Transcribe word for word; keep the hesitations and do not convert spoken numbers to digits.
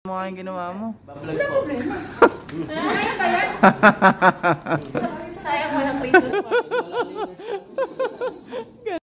Ano nga yung ginawa mo? Bablog po. Ay, ba yan? Sayang mo ng Christmas party.